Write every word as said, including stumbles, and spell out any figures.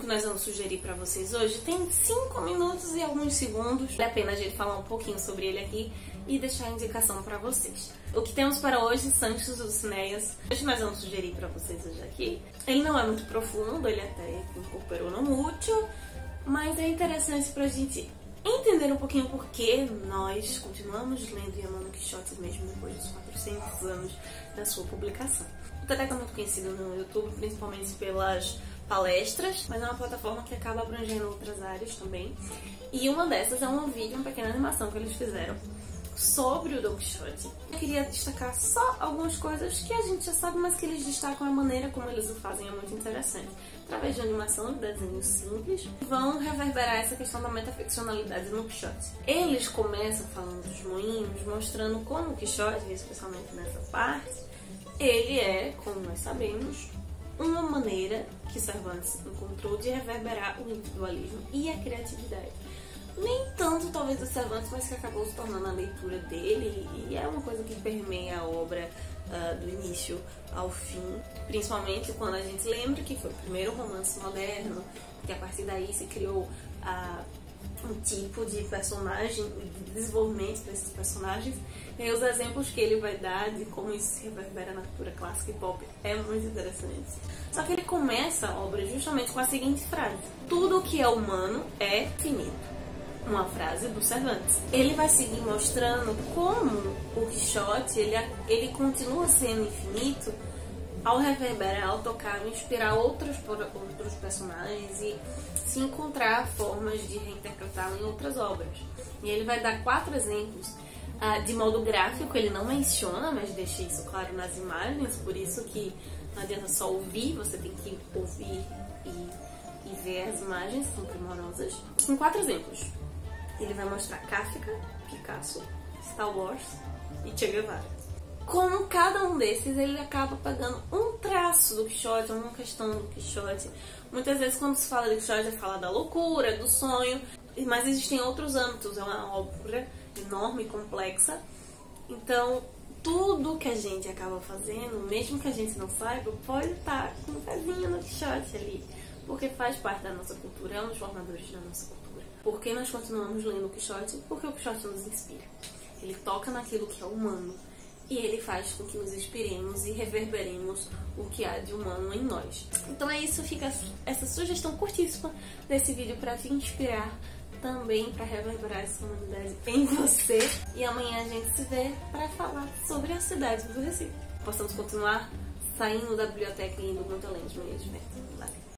que nós vamos sugerir para vocês hoje tem cinco minutos e alguns segundos. Vale a pena a gente falar um pouquinho sobre ele aqui e deixar a indicação para vocês. O que temos para hoje, Santos Dulcineias. Hoje nós vamos sugerir para vocês hoje aqui. Ele não é muito profundo, ele até incorporou no mútil, mas é interessante pra gente entender um pouquinho por que nós continuamos lendo e amando Quixote mesmo depois dos quatrocentos anos da sua publicação. O TEDx é muito conhecido no YouTube, principalmente pelas palestras, mas é uma plataforma que acaba abrangendo outras áreas também. E uma dessas é um vídeo, uma pequena animação que eles fizeram sobre o Don Quixote. Eu queria destacar só algumas coisas que a gente já sabe, mas que eles destacam a maneira como eles o fazem é muito interessante. Através de animação e desenhos simples, vão reverberar essa questão da metaficcionalidade no Quixote. Eles começam falando dos moinhos, mostrando como o Quixote, especialmente nessa parte, ele é, como nós sabemos, uma maneira que Cervantes encontrou de reverberar o individualismo e a criatividade. Nem tanto, talvez, do Cervantes, mas que acabou se tornando a leitura dele, e é uma coisa que permeia a obra uh, do início ao fim, principalmente quando a gente lembra que foi o primeiro romance moderno, que a partir daí se criou uh, um tipo de personagem, de desenvolvimento desses personagens, e os exemplos que ele vai dar de como isso se reverbera na cultura clássica e pop é muito interessante. Só que ele começa a obra justamente com a seguinte frase: tudo o que é humano é finito. Uma frase do Cervantes. Ele vai seguir mostrando como o Quixote ele, ele continua sendo infinito ao reverberar, ao tocar, ao inspirar outros, outros personagens e se encontrar formas de reinterpretá-lo em outras obras. E ele vai dar quatro exemplos uh, de modo gráfico, ele não menciona, mas deixa isso claro nas imagens, por isso que não adianta só ouvir, você tem que ouvir e, e ver as imagens, que são primorosas. Em quatro exemplos. Ele vai mostrar Kafka, Picasso, Star Wars e Che Guevara. Como cada um desses, ele acaba pegando um traço do Quixote, uma questão do Quixote. Muitas vezes quando se fala de Quixote, é fala da loucura, do sonho, mas existem outros âmbitos, é uma obra enorme e complexa. Então, tudo que a gente acaba fazendo, mesmo que a gente não saiba, pode estar com um pezinho no Quixote ali, porque faz parte da nossa cultura, é um dos formadores da nossa cultura. Por que nós continuamos lendo o Quixote? Porque o Quixote nos inspira. Ele toca naquilo que é humano e ele faz com que nos inspiremos e reverberemos o que há de humano em nós. Então é isso, fica essa sugestão curtíssima desse vídeo para te inspirar também, para reverberar essa humanidade em você. E amanhã a gente se vê para falar sobre a cidade do Recife. Possamos continuar saindo da biblioteca e indo muito além de meio de vento. Valeu!